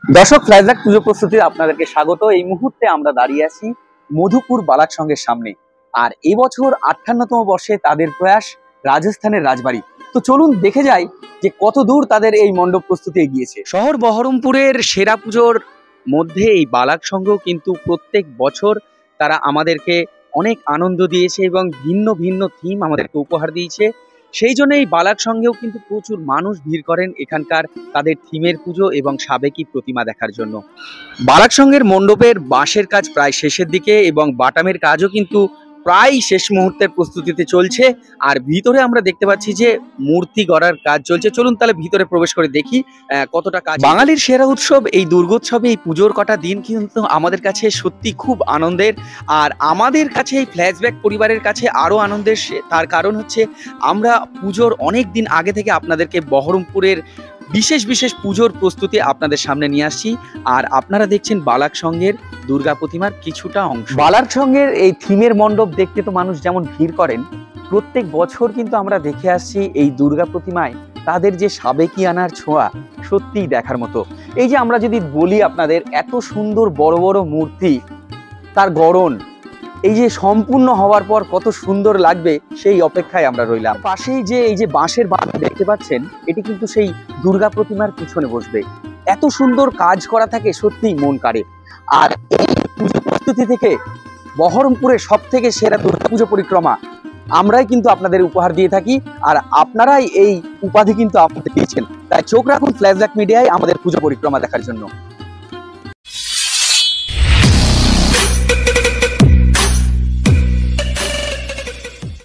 দর্শক, ফ্ল্যাশব্যাক পুজো প্রস্তুতিতে আপনাদেরকে স্বাগত। এই মুহূর্তে আমরা দাঁড়িয়ে আছি মধুপুর বালাক সংঘের সামনে। আর এবছর 58তম বর্ষে তাদের প্রয়াস রাজস্থানের রাজবাড়ি। তো চলুন দেখে যাই যে কত দূর তাদের এই মণ্ডপ প্রস্তুতি এগিয়েছে। শহর বহরমপুরের সেরা পুজোর মধ্যে এই বালাক সংঘ কিন্তু প্রত্যেক বছর তারা আমাদেরকে অনেক আনন্দ দিয়েছে এবং ভিন্ন ভিন্ন থিম আমাদেরকে উপহার দিয়েছে। সেই জন্য এই বালাক সংঘেও কিন্তু প্রচুর মানুষ ভিড় করেন এখানকার তাদের থিমের পুজো এবং সাবেকি প্রতিমা দেখার জন্য। বালাক সংঘের মণ্ডপের বাঁশের কাজ প্রায় শেষের দিকে এবং বাটামের কাজও কিন্তু প্রায় শেষ মুহূর্তের প্রস্তুতিতে চলছে। আর ভিতরে আমরা দেখতে পাচ্ছি যে মূর্তি গড়ার কাজ চলছে। চলুন তাহলে ভিতরে প্রবেশ করে দেখি কতটা কাজ। বাঙালির সেরা উৎসব এই দুর্গোৎসবে এই পুজোর কটা দিন কিন্তু আমাদের কাছে সত্যি খুব আনন্দের। আর আমাদের কাছে এই ফ্ল্যাশব্যাক পরিবারের কাছে আরও আনন্দের। তার কারণ হচ্ছে আমরা পুজোর অনেক দিন আগে থেকে আপনাদেরকে বহরমপুরের বিশেষ বিশেষ পুজোর প্রস্তুতি আপনাদের সামনে নিয়ে আসছি। আর আপনারা দেখছেন বালাক সংঘের দুর্গা প্রতিমার কিছুটা অংশ। বালাক সংঘের এই থিমের মণ্ডপ দেখতে তো মানুষ যেমন ভিড় করেন, প্রত্যেক বছর কিন্তু আমরা দেখে আসছি এই দুর্গা প্রতিমায় তাদের যে সাবেকি আনার ছোঁয়া সত্যিই দেখার মতো। এই যে আমরা যদি বলি আপনাদের, এত সুন্দর বড় বড় মূর্তি, তার গড়ন এই যে সম্পূর্ণ হওয়ার পর কত সুন্দর লাগবে সেই অপেক্ষায় আমরা রইলাম। পাশেই যে এই যে বাঁশের বাঁধা দেখতে পাচ্ছেন, এটি কিন্তু সেই দুর্গা প্রতিমার পিছনে বসবে। এত সুন্দর কাজ করা থাকে, সত্যিই মন কাড়ে। আর এই পুজো প্রস্তুতি থেকে বহরমপুরের সব থেকে সেরা দুর্গা পুজো পরিক্রমা আমরাই কিন্তু আপনাদের উপহার দিয়ে থাকি। আর আপনারাই এই উপাধি কিন্তু আমাদের দিয়েছেন। তাই চোখ রাখুন ফ্ল্যাশব্যাক মিডিয়ায় আমাদের পুজো পরিক্রমা দেখার জন্য।